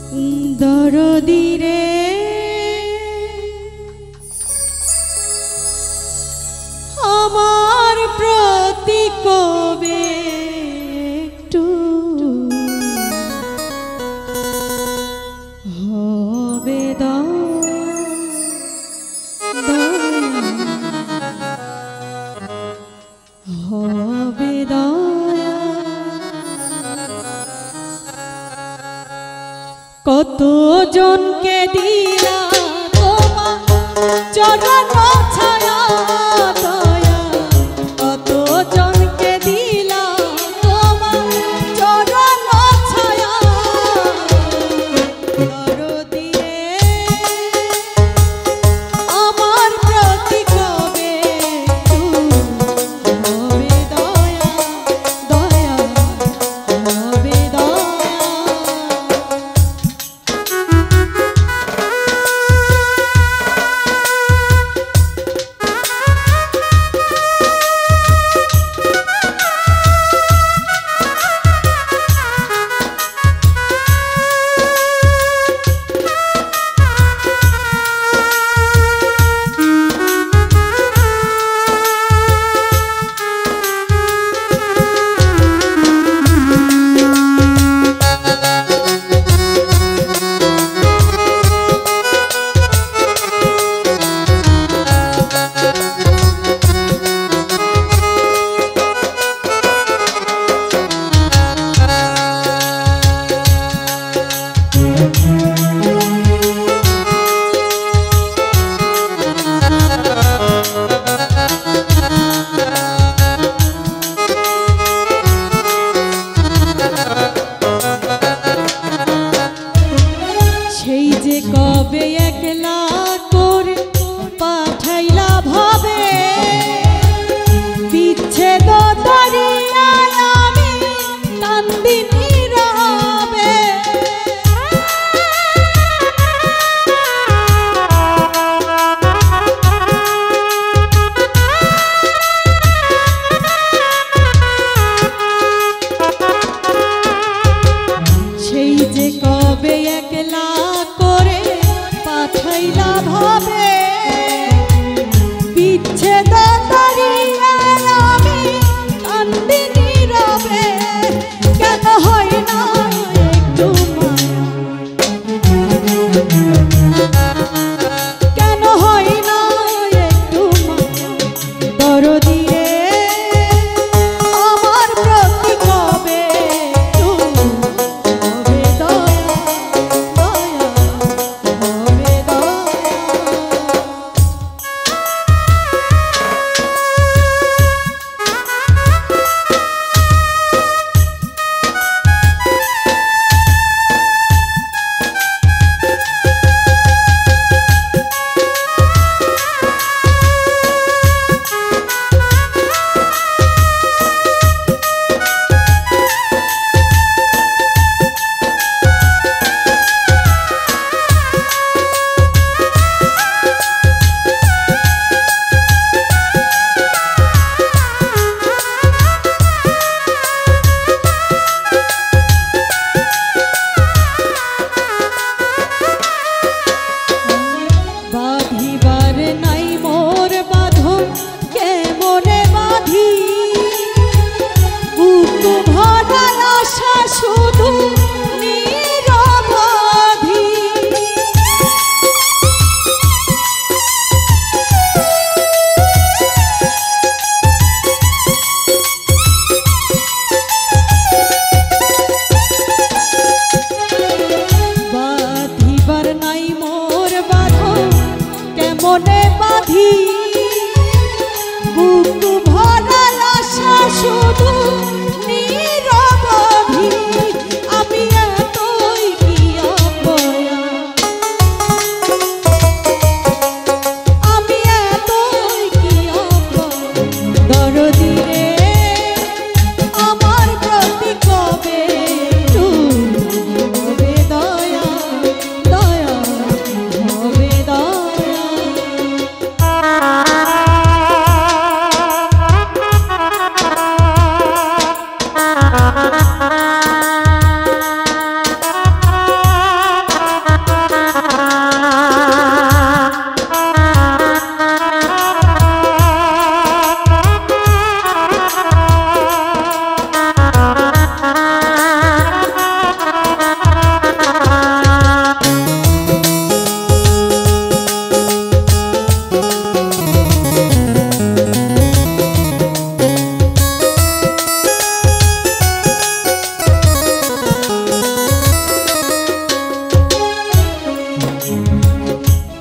দরদি রে আমার প্রতি কবে একটু হবে হবে দয়া কত জনকে দিলা তোমার চরণ ছায়া দয়া কত জনকে দিলা তোমার চরণ ছায়া দরদি রে আমার প্রতি কবে একটু হবে দয়া দয়া হবে দয়া কবে একলা করে পাঠাইলা ভাবে বিচ্ছেদ দরিয়ায় আমি কান্দি নীরবে সেই যে কবে একলা পাঠাইলা ভাবে বিচ্ছেদ দরিয়ায় আমি কান্দি নীরবে কেন হয় না একটু কেন হয় না একটু দরদি রে আমার প্রতি কবে একটু হবে দয়া দয়া হবে দয়া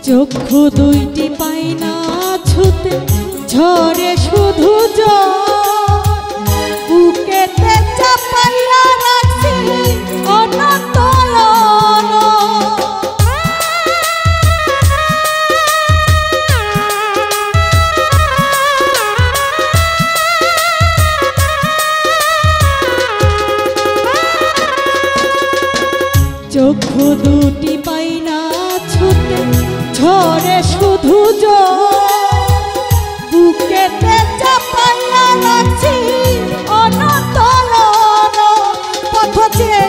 চক্ষু দুইটি পাই না ছুতে ঝরে শুধু জল বুকেতে চাপাইয়া রাখছি অনন্তলন চক্ষু দুটি পাই না ছুতে ঝরে শুধু জল বুকেতে চাপাইয়া রাখছি অনন্তলন পথ চেয়ে